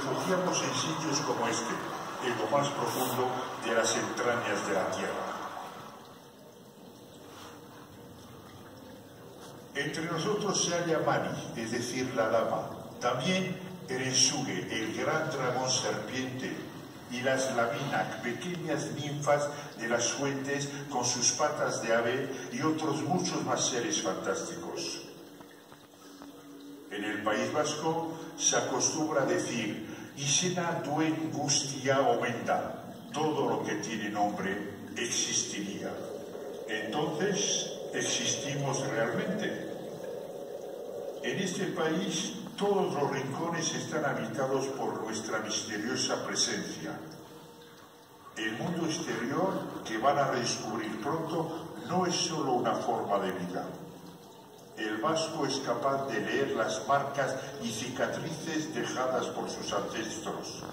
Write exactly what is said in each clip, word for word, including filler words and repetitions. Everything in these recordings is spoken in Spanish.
refugiamos en sitios como este, en lo más profundo de las entrañas de la tierra. Entre nosotros se halla Mani, es decir, la dama, también Erensuge, el gran dragón serpiente, y las Laminac, pequeñas ninfas de las fuentes con sus patas de ave y otros muchos más seres fantásticos. En el País Vasco se acostumbra a decir Izena duen gustia omenda, todo lo que tiene nombre existiría. Entonces, ¿existimos realmente? En este país todos los rincones están habitados por nuestra misteriosa presencia. El mundo exterior que van a redescubrir pronto no es solo una forma de vida. El vasco es capaz de leer las marcas y cicatrices dejadas por sus ancestros.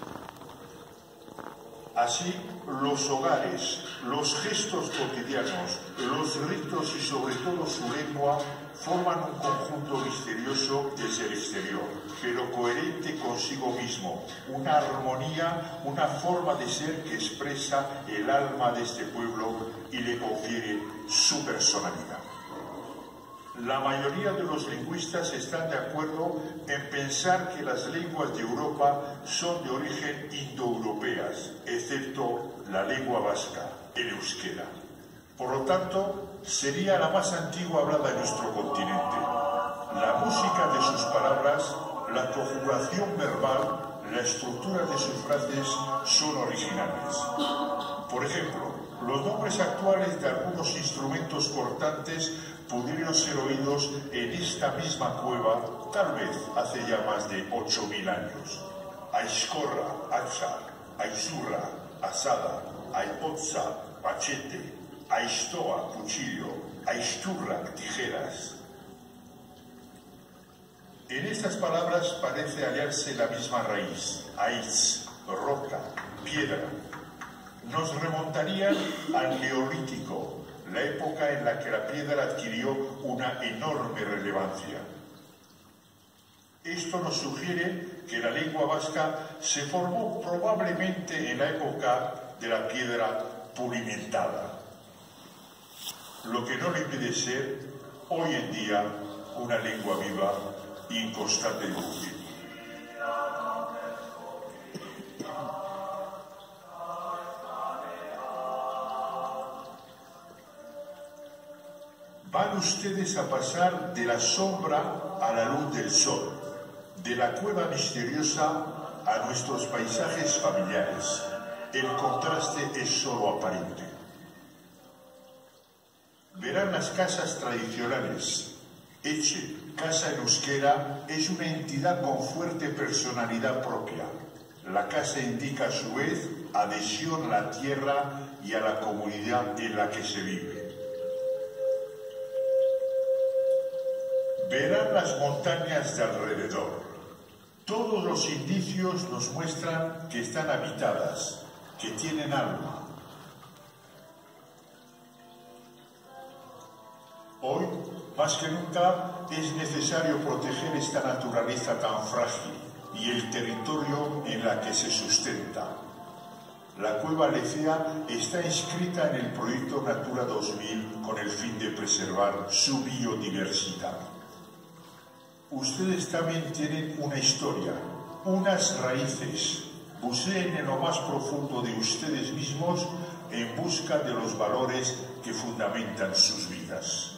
Así, los hogares, los gestos cotidianos, los ritos y sobre todo su lengua forman un conjunto misterioso desde el exterior, pero coherente consigo mismo, una armonía, una forma de ser que expresa el alma de este pueblo y le confiere su personalidad. La mayoría de los lingüistas están de acuerdo en pensar que las lenguas de Europa son de origen indoeuropeas, excepto la lengua vasca, el euskera. Por lo tanto, sería la más antigua hablada en nuestro continente. La música de sus palabras, la conjugación verbal, la estructura de sus frases son originales. Por ejemplo, los nombres actuales de algunos instrumentos cortantes pudieron ser oídos en esta misma cueva, tal vez hace ya más de ocho mil años. Aizkorra, hacha, aizurra, asada, aipotza, machete, aistoa, cuchillo, aisturra, tijeras. En estas palabras parece hallarse la misma raíz, aiz, roca, piedra. Nos remontarían al Neolítico, la época en la que la piedra adquirió una enorme relevancia. Esto nos sugiere que la lengua vasca se formó probablemente en la época de la piedra pulimentada, lo que no le impide ser hoy en día una lengua viva y en constante evolución. Van ustedes a pasar de la sombra a la luz del sol, de la cueva misteriosa a nuestros paisajes familiares. El contraste es solo aparente. Verán las casas tradicionales. Etxe, casa en euskera, es una entidad con fuerte personalidad propia. La casa indica a su vez adhesión a la tierra y a la comunidad en la que se vive. Verán las montañas de alrededor. Todos los indicios nos muestran que están habitadas, que tienen alma. Hoy, más que nunca, es necesario proteger esta naturaleza tan frágil y el territorio en la que se sustenta. La cueva Lecea está inscrita en el proyecto Natura dos mil con el fin de preservar su biodiversidad. Ustedes también tienen una historia, unas raíces. Buceen en lo más profundo de ustedes mismos en busca de los valores que fundamentan sus vidas.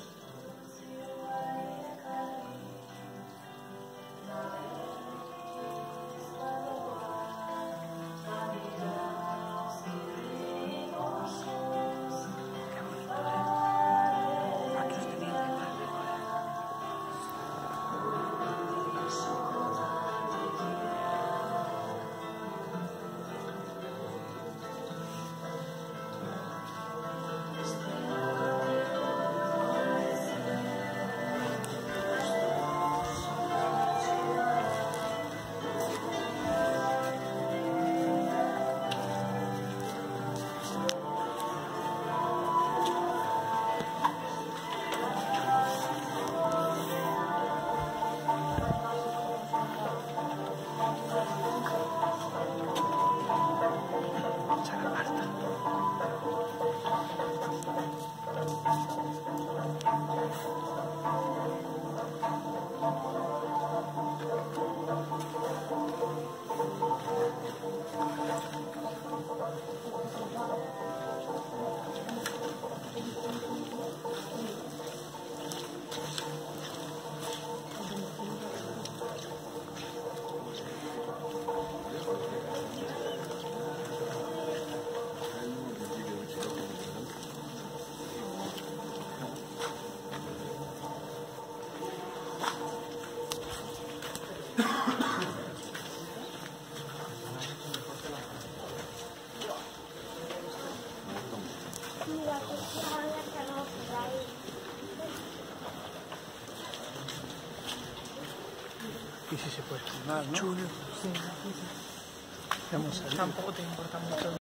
si se puede filmar, ¿no? Chulo. Sí, Vamos a ver. Tampoco te importa mucho.